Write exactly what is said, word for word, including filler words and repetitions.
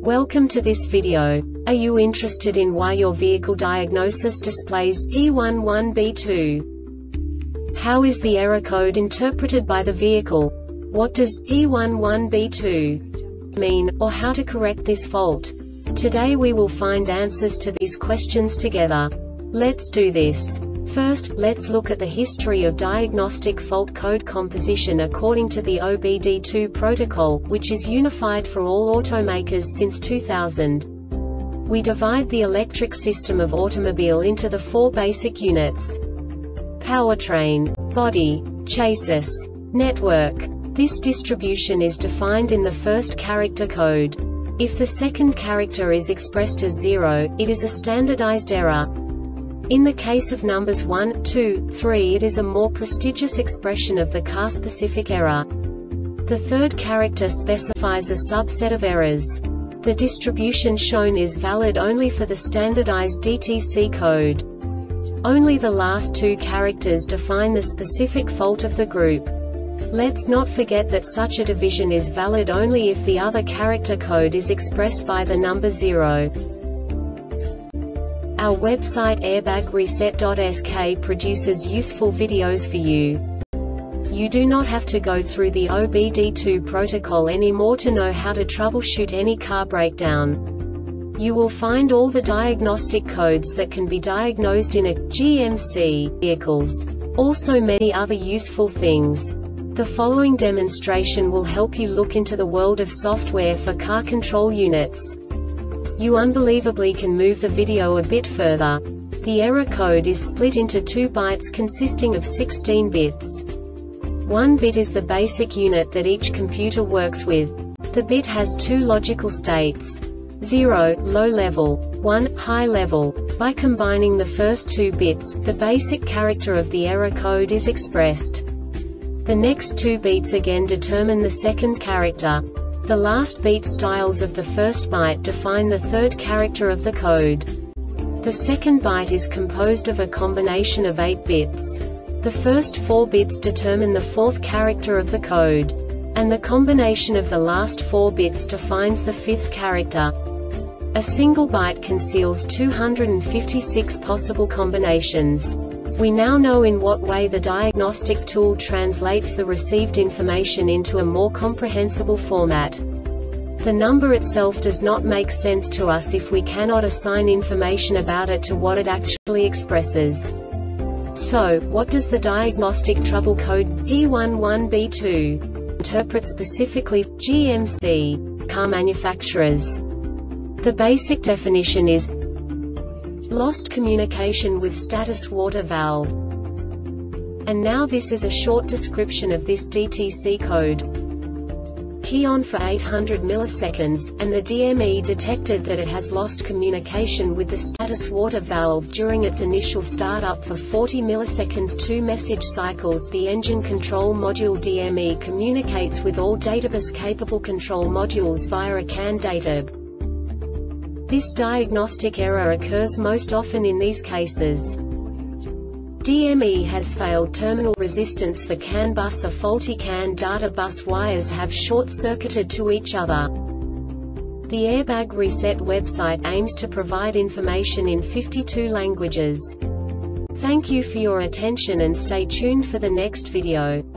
Welcome to this video. Are you interested in why your vehicle diagnosis displays E one one B two? How is the error code interpreted by the vehicle? What does E one one B two mean, or how to correct this fault? Today we will find answers to these questions together. Let's do this. First, let's look at the history of diagnostic fault code composition according to the O B D two protocol, which is unified for all automakers since two thousand. We divide the electric system of automobile into the four basic units: powertrain, body, chassis, network. This distribution is defined in the first character code. If the second character is expressed as zero, it is a standardized error. In the case of numbers one, two, three, it is a more prestigious expression of the car-specific error. The third character specifies a subset of errors. The distribution shown is valid only for the standardized D T C code. Only the last two characters define the specific fault of the group. Let's not forget that such a division is valid only if the other character code is expressed by the number zero. Our website airbag reset dot S K produces useful videos for you. You do not have to go through the O B D two protocol anymore to know how to troubleshoot any car breakdown. You will find all the diagnostic codes that can be diagnosed in a G M C vehicles. Also many other useful things. The following demonstration will help you look into the world of software for car control units. You unbelievably can move the video a bit further. The error code is split into two bytes consisting of sixteen bits. One bit is the basic unit that each computer works with. The bit has two logical states: zero, low level, one, high level. By combining the first two bits, the basic character of the error code is expressed. The next two beats again determine the second character. The last beat styles of the first byte define the third character of the code. The second byte is composed of a combination of eight bits. The first four bits determine the fourth character of the code. And the combination of the last four bits defines the fifth character. A single byte conceals two hundred fifty-six possible combinations. We now know in what way the diagnostic tool translates the received information into a more comprehensible format. The number itself does not make sense to us if we cannot assign information about it to what it actually expresses. So, what does the diagnostic trouble code E one one B two interpret specifically for G M C car manufacturers? The basic definition is lost communication with status water valve. And now this is a short description of this D T C code. Key on for eight hundred milliseconds, and the D M E detected that it has lost communication with the status water valve during its initial startup for forty milliseconds. Two message cycles. The engine control module D M E communicates with all databus-capable control modules via a C A N databus. This diagnostic error occurs most often in these cases: D M E has failed terminal resistance for C A N bus. A faulty C A N data bus wires have short-circuited to each other. The Airbag Reset website aims to provide information in fifty-two languages. Thank you for your attention and stay tuned for the next video.